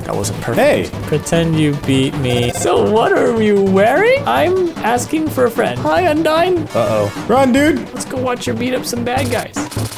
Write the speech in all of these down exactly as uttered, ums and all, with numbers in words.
That wasn't perfect. Hey! Pretend you beat me. So what are you wearing? I'm asking for a friend. Hi, Undyne. Uh-oh. Run, dude! Let's go watch her beat up some bad guys.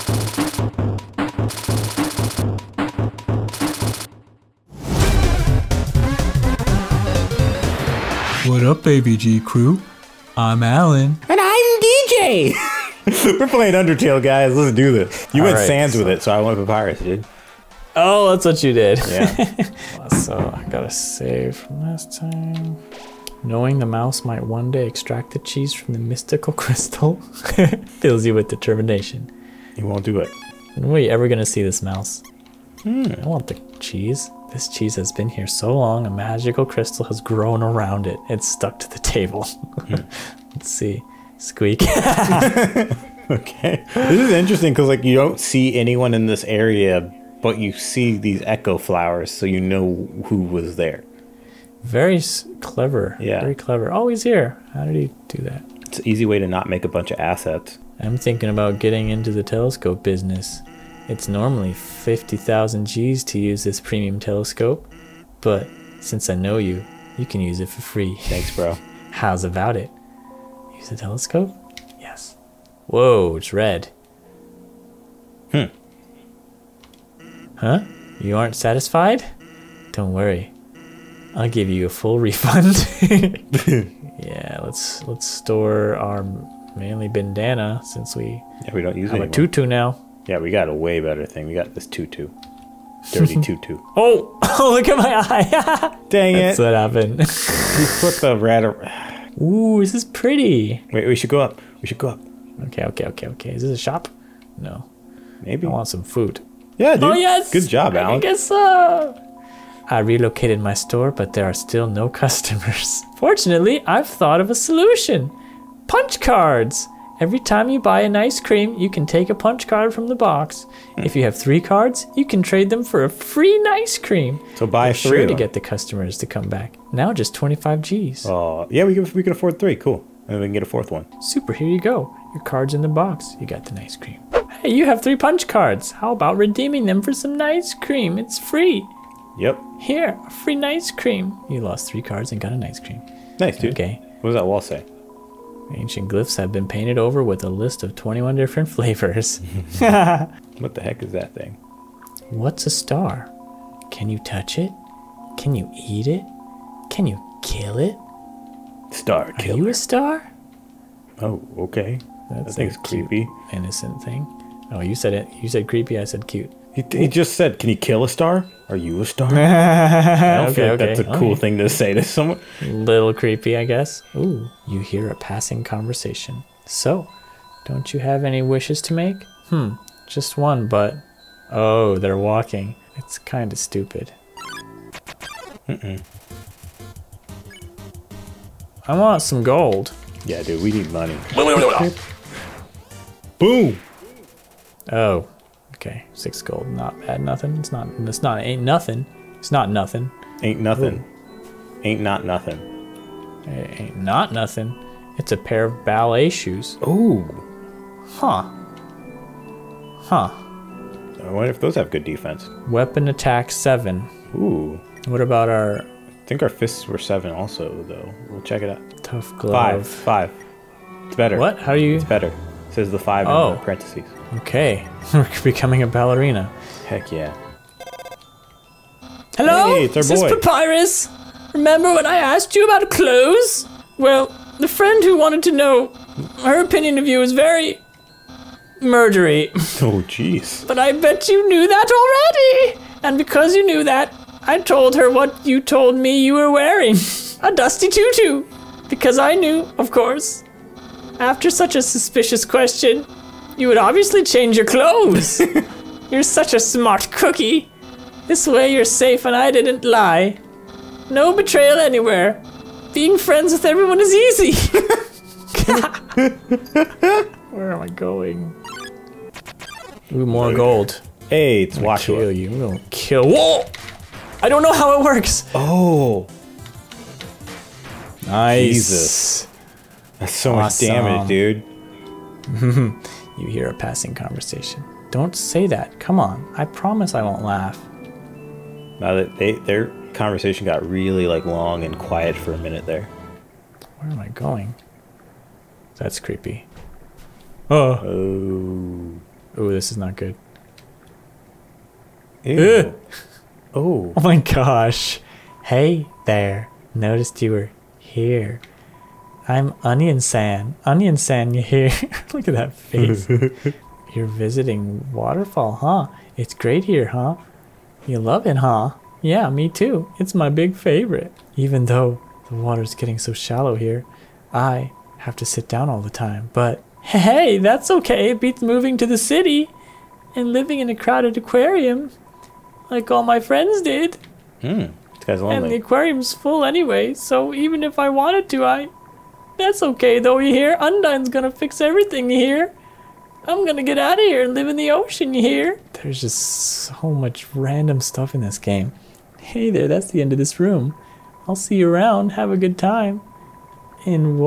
What up, A V G crew? I'm Alan. And I'm D J! We're playing Undertale, guys. Let's do this. You All went right, Sans so- with it, so I went Papyrus, dude. Oh, that's what you did. Yeah. So I gotta save from last time. Knowing the mouse might one day extract the cheese from the mystical crystal fills you with determination. You won't do it. When are you ever gonna see this mouse? Hmm. I want the cheese. This cheese has been here so long, a magical crystal has grown around it. It's stuck to the table. Hmm. Let's see. Squeak. Okay. This is interesting because, like, you don't see anyone in this area, but you see these echo flowers, so you know who was there. Very s- clever. Yeah. Very clever. Oh, he's here. How did he do that? It's an easy way to not make a bunch of assets. I'm thinking about getting into the telescope business. It's normally fifty thousand G's to use this premium telescope, but since I know you, you can use it for free. Thanks, bro. How's about it? Use the telescope? Yes. Whoa, it's red. Hmm. Huh? You aren't satisfied? Don't worry. I'll give you a full refund. Yeah, let's let's store our manly bandana since we Yeah, we don't use have it a anymore. tutu now. Yeah, we got a way better thing. We got this tutu. Dirty tutu. Oh, oh, look at my eye. Dang That's it. what happened. We put the rat... ar- Ooh, this is pretty. Wait, we should go up. We should go up. Okay, okay, okay, okay. Is this a shop? No. Maybe. I want some food. Yeah, dude. Oh, yes. Good job, I Alan. guess so. I relocated my store, but there are still no customers. Fortunately, I've thought of a solution. Punch cards. Every time you buy an ice cream, you can take a punch card from the box. If you have three cards, you can trade them for a free ice cream. So buy You're three sure of to them. get the customers to come back. Now just twenty-five G's. Oh, yeah, we can, we can afford three. Cool. And we can get a fourth one. Super, here you go. Your card's in the box. You got the ice cream. Hey, you have three punch cards. How about redeeming them for some ice cream? It's free. Yep. Here, a free ice cream. You lost three cards and got an ice cream. Nice, dude. Okay. What does that wall say? Ancient glyphs have been painted over with a list of twenty-one different flavors. What the heck is that thing? What's a star? Can you touch it? Can you eat it? Can you kill it? Star Are killer. you a star? Oh, okay. That's That thing's a cute, creepy. innocent thing. Oh, you said it. You said creepy. I said cute. He, he just said, can you kill a star? Are you a star? I don't okay, feel like okay. that's a cool okay. thing to say to someone. Little creepy, I guess. Ooh, you hear a passing conversation. So, don't you have any wishes to make? Hmm, just one, but... Oh, they're walking. It's kind of stupid. Mm-mm. I want some gold. Yeah, dude, we need money. Boom! Oh, okay. Six gold, not bad. Nothing. It's not. It's not. Ain't nothing. It's not nothing. Ain't nothing. Ain't not nothing. It ain't not nothing. It's a pair of ballet shoes. Ooh. Huh. Huh. I wonder if those have good defense. Weapon attack seven. Ooh. What about our I think our fists were seven also, though. We'll check it out. tough glove? Five. Five. It's better. What? How do you? It's better. It says the five Oh. in the parentheses. Okay, we're becoming a ballerina. Heck yeah. Hello? Hey, it's our Is this boy. Papyrus? Remember when I asked you about clothes? Well, the friend who wanted to know, her opinion of you is very murdery. Oh, jeez. But I bet you knew that already. And because you knew that, I told her what you told me you were wearing. A dusty tutu. Because I knew, of course. After such a suspicious question, you would obviously change your clothes. You're such a smart cookie. This way you're safe and I didn't lie. No betrayal anywhere. Being friends with everyone is easy. Where am I going? Ooh, more gold. Hey, it's I'm gonna Washua. kill you. I'm gonna kill. Whoa! I don't know how it works. Oh, Nice. Jesus. That's so much Awesome. damage, dude. You hear a passing conversation. Don't say that. Come on. I promise I won't laugh. Now that they their conversation got really like long and quiet for a minute there. Where am I going? That's creepy. Oh. Oh. Oh, this is not good. Ew. Oh. Oh my gosh. Hey there. Noticed you were here. I'm Onion San. Onion San, you here? Look at that face. You're visiting Waterfall, huh? It's great here, huh? You love it, huh? Yeah, me too. It's my big favorite. Even though the water's getting so shallow here, I have to sit down all the time. But hey, that's okay. It beats moving to the city and living in a crowded aquarium like all my friends did. Hmm. This guy's lonely. And the aquarium's full anyway, so even if I wanted to, I... That's okay though, you hear? Undyne's gonna fix everything, you hear? I'm gonna get out of here and live in the ocean, you hear? There's just so much random stuff in this game. Hey there, that's the end of this room. I'll see you around. Have a good time. In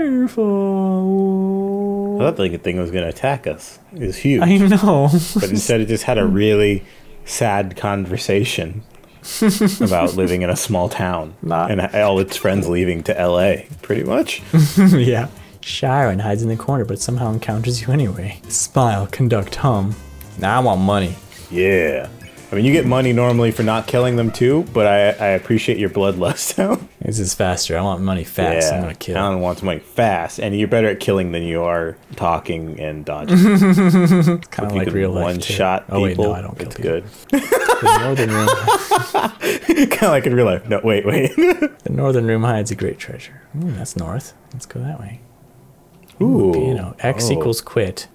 Waterfall. I thought the thing was going to attack us. It was huge. I know. But instead it just had a really sad conversation about living in a small town. Not and all its friends leaving to L A, pretty much. Yeah. Sharon hides in the corner but somehow encounters you anyway. Smile, conduct, hum. Now I want money. Yeah. I mean, you get money normally for not killing them too, but I, I appreciate your bloodlust now. This is faster. I want money fast. Yeah, I'm gonna kill. Alan wants money fast, and you're better at killing than you are talking and dodging. It's kind of like real life. One shot people. Oh wait, no, I don't kill it's people. good. The northern room. Kind of like in real life. No, wait, wait. The northern room hides a great treasure. Ooh, that's north. Let's go that way. Ooh, Ooh. piano. X oh. equals quit.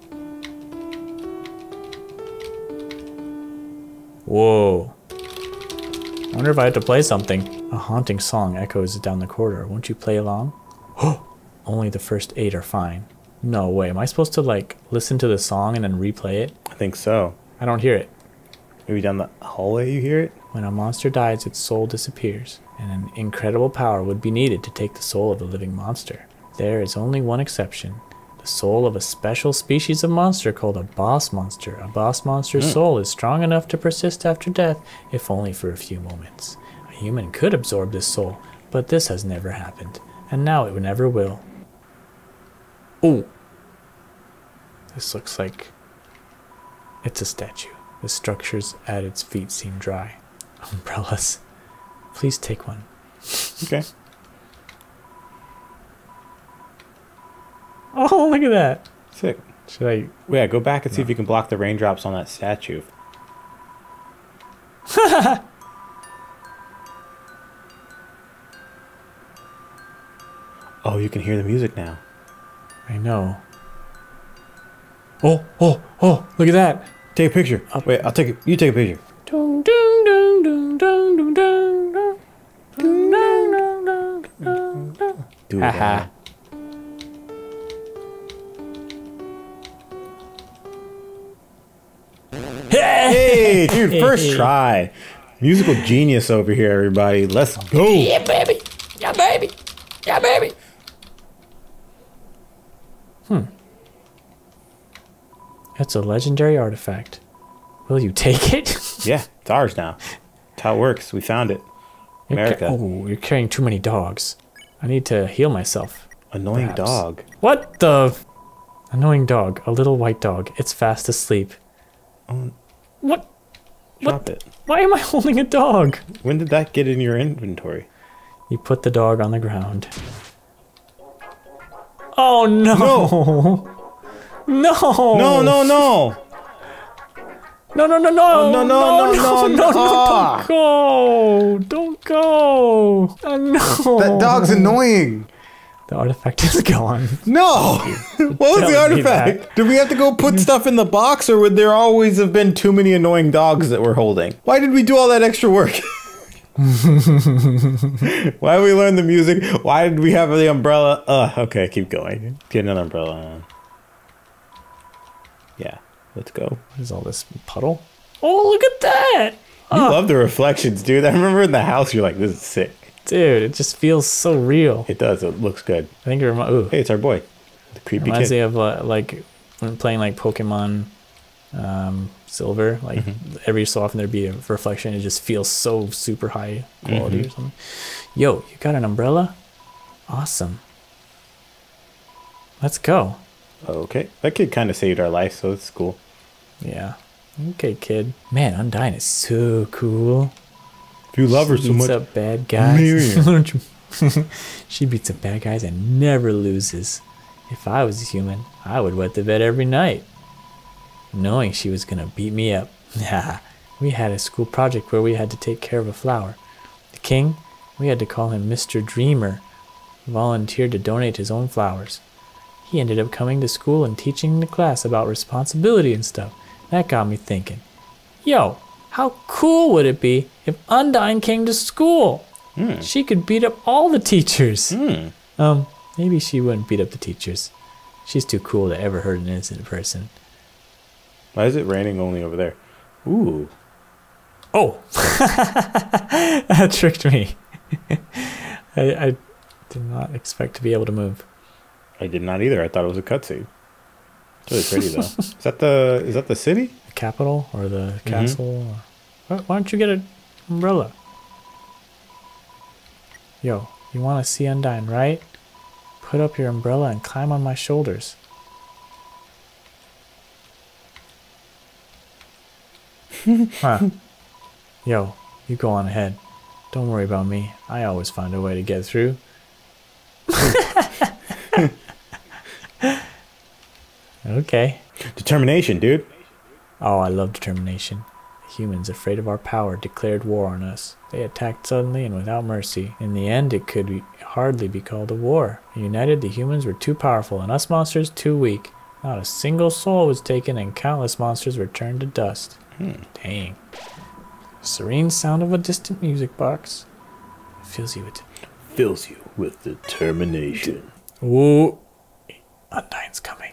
Whoa. I wonder if I have to play something. A haunting song echoes down the corridor. Won't you play along? Oh, only the first eight are fine. No way. Am I supposed to like listen to the song and then replay it? I think so. I don't hear it. Maybe down the hallway you hear it? When a monster dies, its soul disappears, and an incredible power would be needed to take the soul of a living monster. There is only one exception. The soul of a special species of monster called a boss monster. A boss monster's mm. soul is strong enough to persist after death, if only for a few moments. A human could absorb this soul, but this has never happened, and now it never will. Oh! This looks like it's a statue. The structures at its feet seem dry. Umbrellas. Please take one. Okay. Oh, look at that. Sick. Should I... Yeah, go back and see no. if you can block the raindrops on that statue. Oh, you can hear the music now. I know. Oh, oh, oh, look at that. Take a picture. Up. Wait, I'll take it. You take a picture. Dun, dun, dun, dun, dun, dun, dun, dun. Dun, dun, dun, dun, dun, dun. Do it. Haha. Hey, dude, first try. Musical genius over here, everybody. Let's go. Yeah, baby. Yeah, baby. Yeah, baby. Hmm. It's a legendary artifact. Will you take it? Yeah, it's ours now. That's how it works. We found it. America. Oh, you're carrying too many dogs. I need to heal myself. Annoying perhaps. dog. What the? Annoying dog. A little white dog. It's fast asleep. Oh. What? Drop what? it. Why am I holding a dog? When did that get in your inventory? You put the dog on the ground. Oh no! No! No! No! No! No! No! No! No! No! Oh, no! No! No! No! No! No! Ah. Don't go! Don't go! Oh, no! That dog's annoying. The artifact is gone. No! What was the artifact? Did we have to go put stuff in the box, or would there always have been too many annoying dogs that we're holding? Why did we do all that extra work? Why did we learn the music? Why did we have the umbrella? Uh, okay, keep going. Get another umbrella on. Yeah, let's go. What is all this puddle? Oh, look at that! You oh. love the reflections, dude. I remember in the house, you're like, this is sick. Dude, it just feels so real. It does. It looks good. I think it reminds. Hey, it's our boy, the creepy reminds kid. me of uh, like when playing like Pokemon um, silver. Like Mm-hmm. every so often there'd be a reflection. It just feels so super high quality Mm-hmm. or something. Yo, you got an umbrella? Awesome. Let's go. Okay. That kid kind of saved our life, so it's cool. Yeah. Okay, kid. Man, Undyne is so cool. If you love her She so beats much, up bad guys. Miriam. She beats up bad guys and never loses. If I was a human, I would wet the bed every night, knowing she was gonna beat me up. We had a school project where we had to take care of a flower. The king, we had to call him Mister Dreamer, volunteered to donate his own flowers. He ended up coming to school and teaching the class about responsibility and stuff. That got me thinking, yo, how cool would it be if Undyne came to school? Hmm. She could beat up all the teachers. Hmm. Um, maybe she wouldn't beat up the teachers. She's too cool to ever hurt an innocent person. Why is it raining only over there? Ooh. Oh! That tricked me. I, I did not expect to be able to move. I did not either. I thought it was a cutscene. It's really pretty though. Is that the is that the city? The capital or the castle? Or, why, why don't you get an umbrella? Yo, you want to see Undyne, right? Put up your umbrella and climb on my shoulders. Huh. Yo, you go on ahead. Don't worry about me. I always find a way to get through. Okay. Determination, dude. Oh, I love determination. The humans, afraid of our power, declared war on us. They attacked suddenly and without mercy. In the end, it could be, hardly be called a war. United, the humans were too powerful and us monsters too weak. Not a single soul was taken and countless monsters were turned to dust. Hmm. Dang. The serene sound of a distant music box fills you with... Fills you with determination. Ooh. Undyne's coming.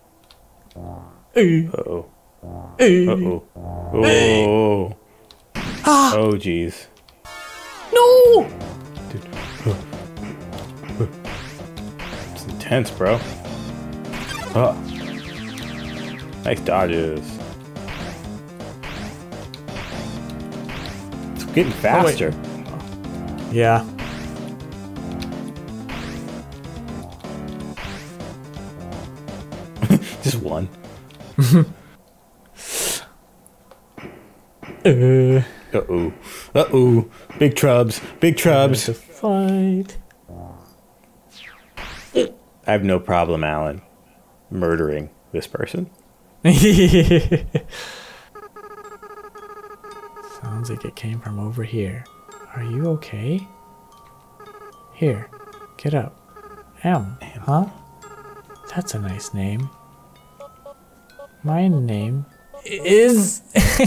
Hey. Uh-oh. Hey. Uh-oh. Oh. Ah. Oh, jeez. No! It's intense, bro. Oh. Nice dodges. It's getting faster. Oh, yeah. Just one. Uh, Uh-oh. Uh-oh. Big trubs. Big trubs. to fight. I have no problem, Alan, murdering this person. Sounds like it came from over here. Are you okay? Here, get up. M, huh? That's a nice name. My name is...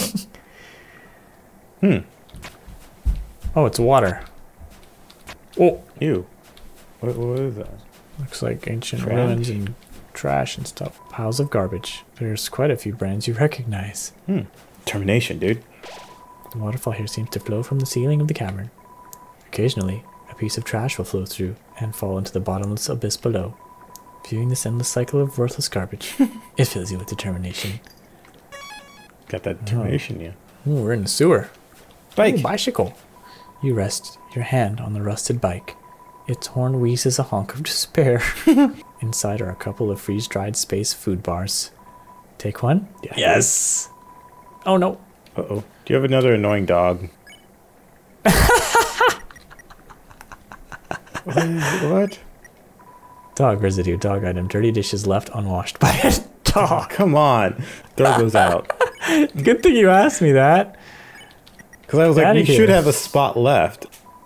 Hmm. Oh, it's water. Oh, Ew. What, what is that? looks like ancient Trash? ruins and trash and stuff. Piles of garbage. There's quite a few brands you recognize. Hmm. Determination, dude. The waterfall here seems to flow from the ceiling of the cavern. Occasionally, a piece of trash will flow through and fall into the bottomless abyss below. Viewing this endless cycle of worthless garbage, it fills you with determination. Got that determination, yeah. Ooh, we're in the sewer. Bike. Ooh, bicycle. You rest your hand on the rusted bike. Its horn wheezes a honk of despair. Inside are a couple of freeze-dried space food bars. Take one? Yeah, Yes! Oh no. Uh-oh. Do you have another annoying dog? What? is- what? Dog residue, dog item, dirty dishes left unwashed by a dog. Come on. Throw those out. Good thing you asked me that. Because I was Get like, outta you here. should have a spot left.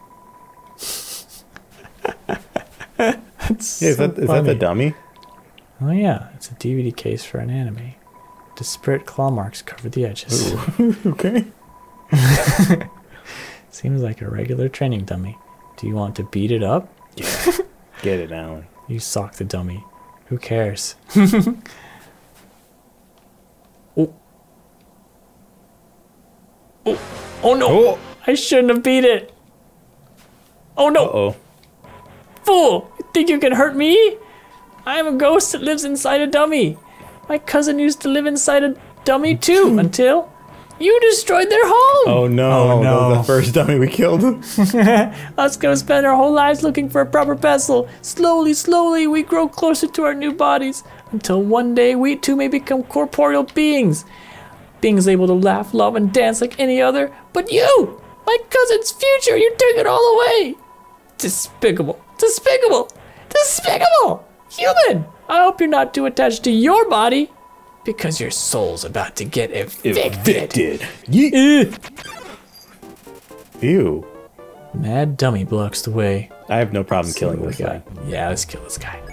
That's Yeah, is so that is that the funny. dummy? Oh yeah, it's a D V D case for an anime. Disparate claw marks cover the edges. Okay. Seems like a regular training dummy. Do you want to beat it up? Yeah. Get it, Alan. You sock the dummy. Who cares? Oh. Oh. Oh no! Oh. I shouldn't have beat it! Oh no! Uh-oh. Fool! You think you can hurt me? I am a ghost that lives inside a dummy. My cousin used to live inside a dummy too until you destroyed their home. Oh no, Oh, no. That was the first dummy we killed. Us gonna spend our whole lives looking for a proper vessel. Slowly, slowly, we grow closer to our new bodies until one day we too may become corporeal beings. Beings able to laugh, love, and dance like any other. But you, my cousin's future, you took it all away. Despicable, despicable, despicable. Human, I hope you're not too attached to your body because your soul's about to get evicted. Evicted. Yeet. Ew. Mad dummy blocks the way. I have no problem See killing what this we guy. got. Yeah, let's kill this guy.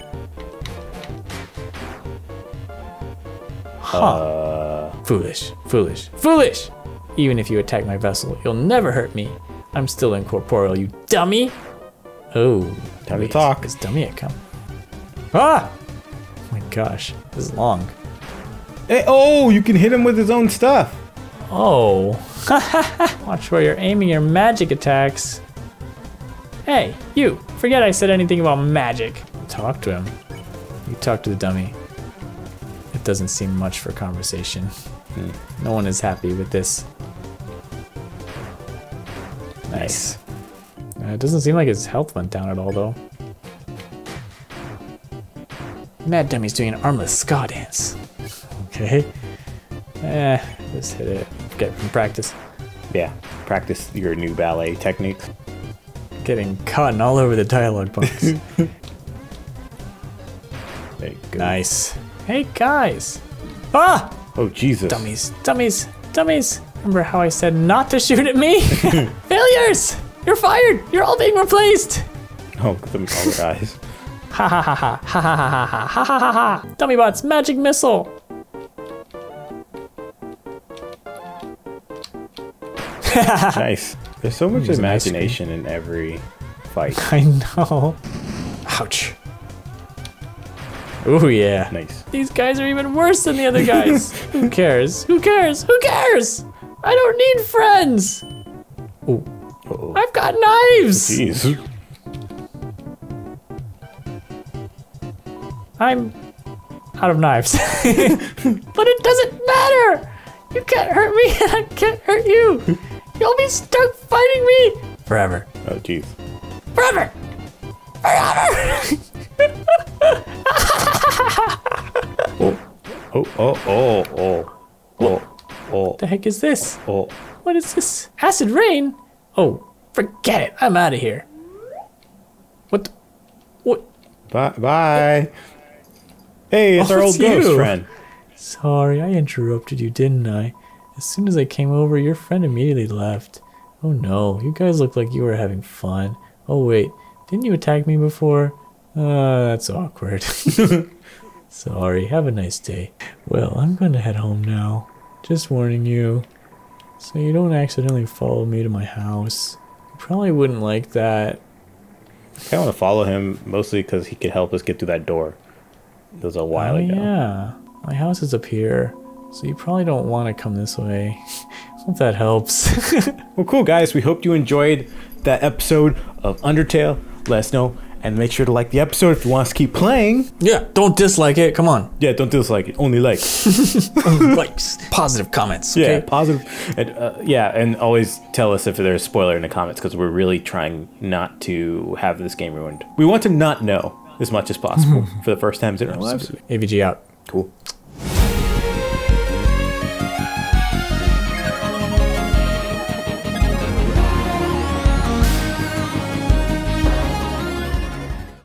Huh. Uh, Foolish, foolish, foolish! Even if you attack my vessel, you'll never hurt me. I'm still incorporeal, you dummy! Oh, Time to wait, talk. Is dummy a come? Ah! Oh my gosh, this is long. hey, oh, you can hit him with his own stuff. Oh, watch where you're aiming your magic attacks. Hey, you! Forget I said anything about magic. Talk to him. You talk to the dummy. It doesn't seem much for conversation. Hmm. No one is happy with this. Nice. Uh, it doesn't seem like his health went down at all, though. Mad Dummy's doing an armless ska dance. Okay. Eh, just hit it. Get from practice. Yeah, practice your new ballet techniques. Getting cotton all over the dialogue box. There you go. Nice. Hey, guys. Ah! Oh, Jesus. Dummies, dummies, dummies. Remember how I said not to shoot at me? Failures! You're fired! You're all being replaced! Oh, them other guys. Ha ha ha ha ha ha ha ha ha ha ha ha ha! Dummy bots, magic missile! Nice. There's so much Use an ice imagination in every fight. I know. Ouch. Ooh, yeah. Nice. These guys are even worse than the other guys. Who cares? Who cares? Who cares? I don't need friends. Ooh. Uh-oh. I've got knives. Jeez. I'm out of knives. But it doesn't matter. You can't hurt me and I can't hurt you. You'll be stuck fighting me forever. Oh, jeez. Forever. Forever. Oh, oh, oh, oh, oh, oh, oh, What the heck is this? oh. What is this? Acid rain? Oh, forget it. I'm out of here. What? The, what? Bye, bye. Hey, it's Oh, our old it's ghost you. friend. Sorry, I interrupted you, didn't I? As soon as I came over, your friend immediately left. Oh no, you guys look like you were having fun. Oh wait, didn't you attack me before? Uh, that's awkward. Sorry, have a nice day. Well, I'm gonna head home now. Just warning you. So you don't accidentally follow me to my house. You probably wouldn't like that. I kind of want to follow him mostly because he could help us get through that door. It was a while Oh ago. yeah, my house is up here. So you probably don't want to come this way. Hope that helps. Well, cool, guys. We hope you enjoyed that episode of Undertale. Let us know. And make sure to like the episode if you want us to keep playing. Yeah, don't dislike it. Come on. Yeah, don't dislike it. Only like. Likes, positive comments. Okay? Yeah, positive. And, uh, yeah, and always tell us if there's a spoiler in the comments because we're really trying not to have this game ruined. We want to not know as much as possible for the first times in our lives. A V G out. Cool.